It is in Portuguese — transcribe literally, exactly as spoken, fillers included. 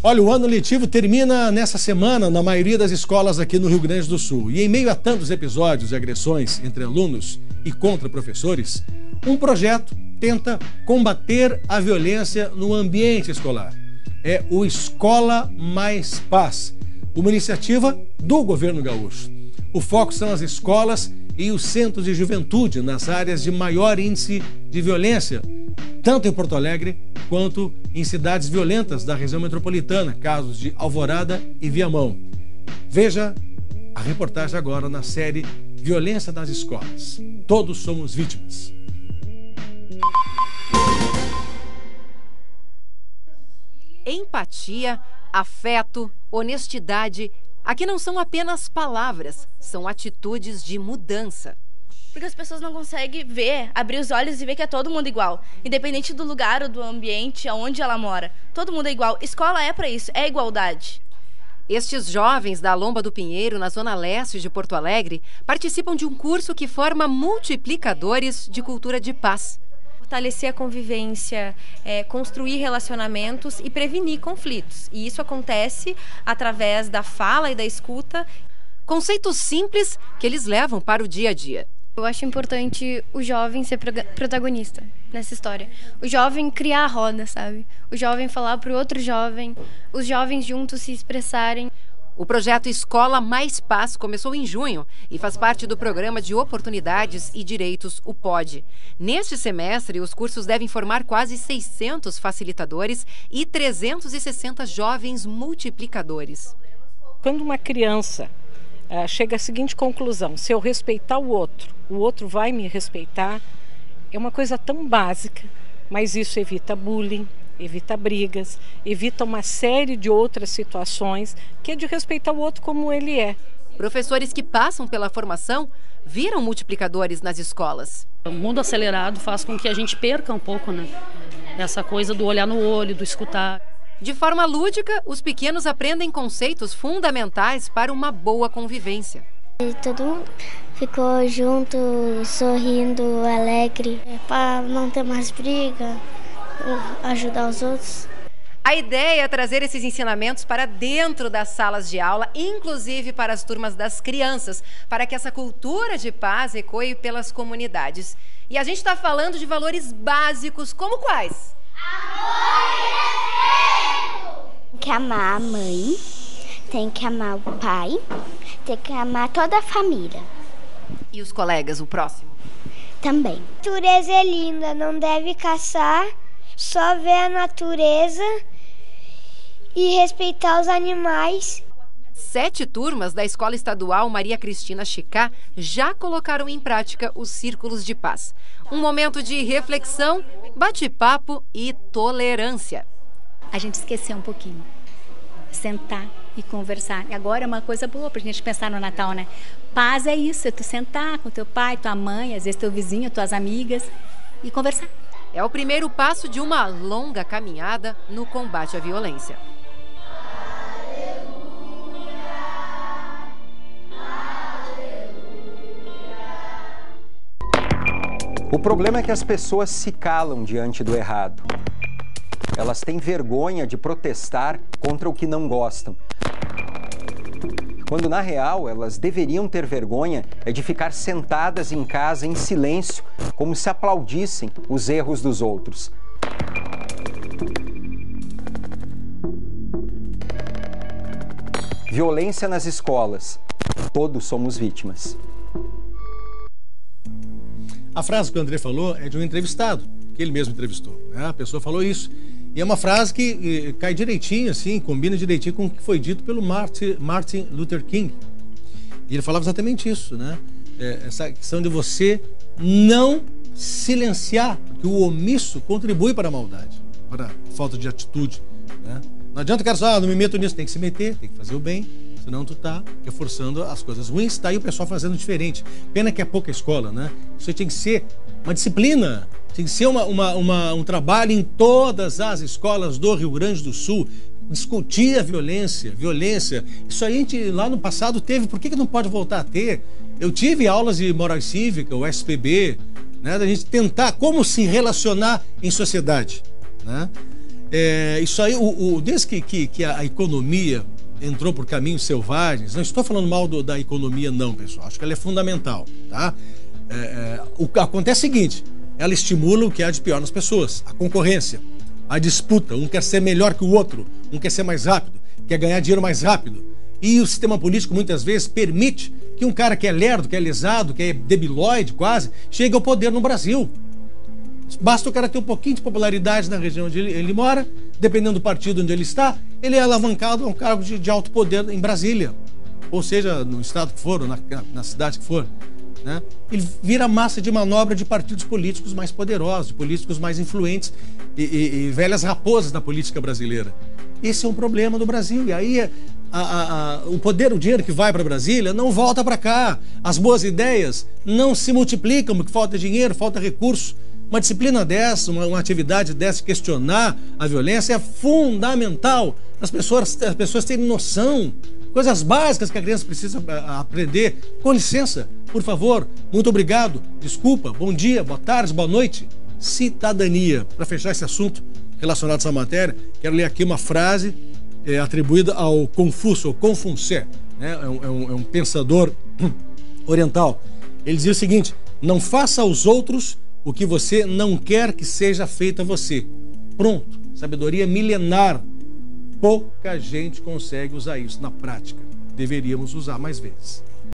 Olha, o ano letivo termina nessa semana na maioria das escolas aqui no Rio Grande do Sul. E em meio a tantos episódios de agressões entre alunos e contra professores, um projeto tenta combater a violência no ambiente escolar. É o Escola Mais Paz, uma iniciativa do governo gaúcho. O foco são as escolas e os centros de juventude nas áreas de maior índice de violência, tanto em Porto Alegre quanto em cidades violentas da região metropolitana, casos de Alvorada e Viamão. Veja a reportagem agora na série Violência nas Escolas. Todos somos vítimas. Empatia, afeto, honestidade. Aqui não são apenas palavras, são atitudes de mudança. Porque as pessoas não conseguem ver, abrir os olhos e ver que é todo mundo igual. Independente do lugar ou do ambiente onde ela mora. Todo mundo é igual. Escola é para isso, é igualdade. Estes jovens da Lomba do Pinheiro, na zona leste de Porto Alegre, participam de um curso que forma multiplicadores de cultura de paz. Fortalecer a convivência, é, construir relacionamentos e prevenir conflitos. E isso acontece através da fala e da escuta. Conceitos simples que eles levam para o dia a dia. Eu acho importante o jovem ser protagonista nessa história. O jovem criar a roda, sabe? O jovem falar para o outro jovem, os jovens juntos se expressarem. O projeto Escola Mais Paz começou em junho e faz parte do Programa de Oportunidades e Direitos, o P O D. Neste semestre, os cursos devem formar quase seiscentos facilitadores e trezentos e sessenta jovens multiplicadores. Quando uma criança uh, chega à seguinte conclusão: se eu respeitar o outro, o outro vai me respeitar, é uma coisa tão básica, mas isso evita bullying, evita brigas, evita uma série de outras situações, que é de respeitar o outro como ele é. Professores que passam pela formação viram multiplicadores nas escolas. O mundo acelerado faz com que a gente perca um pouco, né? Essa coisa do olhar no olho, do escutar. De forma lúdica, os pequenos aprendem conceitos fundamentais para uma boa convivência. E todo mundo ficou junto, sorrindo, alegre, para não ter mais briga, ajudar os outros. A ideia é trazer esses ensinamentos para dentro das salas de aula, inclusive para as turmas das crianças, para que essa cultura de paz ecoe pelas comunidades. E a gente está falando de valores básicos, como quais? Amor e respeito! Tem que amar a mãe, tem que amar o pai, tem que amar toda a família. E os colegas, o próximo? Também. A natureza é linda, não deve caçar, só ver a natureza e respeitar os animais. Sete turmas da Escola Estadual Maria Cristina Chicá já colocaram em prática os círculos de paz. Um momento de reflexão, bate-papo e tolerância. A gente esqueceu um pouquinho. Sentar e conversar. Agora é uma coisa boa pra gente pensar no Natal, né? Paz é isso, é tu sentar com teu pai, tua mãe, às vezes teu vizinho, tuas amigas e conversar. É o primeiro passo de uma longa caminhada no combate à violência. O problema é que as pessoas se calam diante do errado. Elas têm vergonha de protestar contra o que não gostam. Quando, na real, elas deveriam ter vergonha é de ficar sentadas em casa em silêncio, como se aplaudissem os erros dos outros. Violência nas escolas. Todos somos vítimas. A frase que o André falou é de um entrevistado, que ele mesmo entrevistou, né? A pessoa falou isso. E é uma frase que eh, cai direitinho, assim, combina direitinho com o que foi dito pelo Martin, Martin Luther King. E ele falava exatamente isso, né? É, essa questão de você não silenciar, porque o omisso contribui para a maldade, para a falta de atitude, né? Não adianta o cara só, ah, não me meto nisso, tem que se meter, tem que fazer o bem, senão tu tá reforçando as coisas ruins, tá aí o pessoal fazendo diferente. Pena que é pouca escola, né? Isso tinha que ser uma disciplina, tem que ser uma, uma, uma, um trabalho em todas as escolas do Rio Grande do Sul, discutir a violência, violência. Isso aí a gente lá no passado teve, por que que não pode voltar a ter? Eu tive aulas de moral cívica, o S P B, né, da gente tentar como se relacionar em sociedade, né? É, isso aí, o, o, desde que, que, que a economia entrou por caminhos selvagens, não estou falando mal do, da economia não, pessoal, acho que ela é fundamental, tá? É, é, o que acontece é o seguinte, ela estimula o que há de pior nas pessoas, a concorrência, a disputa, um quer ser melhor que o outro, um quer ser mais rápido, quer ganhar dinheiro mais rápido, e o sistema político muitas vezes permite que um cara que é lerdo, que é lesado, que é debilóide quase, chegue ao poder no Brasil. Basta o cara ter um pouquinho de popularidade na região onde ele, ele mora, dependendo do partido onde ele está, ele é alavancado a um cargo de, de alto poder em Brasília, ou seja, no estado que for, ou na, na cidade que for, né? Ele vira massa de manobra de partidos políticos mais poderosos, de políticos mais influentes e, e, e velhas raposas da política brasileira. Esse é um problema do Brasil, e aí a, a, a, o poder, o dinheiro que vai para Brasília não volta para cá, as boas ideias não se multiplicam porque falta dinheiro, falta recurso. Uma disciplina dessa, uma, uma atividade dessa, questionar a violência é fundamental. As pessoas, as pessoas terem noção, coisas básicas que a criança precisa aprender. Com licença, por favor, muito obrigado, desculpa, bom dia, boa tarde, boa noite. Cidadania. Para fechar esse assunto relacionado a essa matéria, quero ler aqui uma frase é, atribuída ao Confúcio, ou Confúcio, né? é, um, é, um, é um pensador oriental. Ele dizia o seguinte: não faça aos outros o que você não quer que seja feito a você. Pronto. Sabedoria milenar. Pouca gente consegue usar isso na prática. Deveríamos usar mais vezes.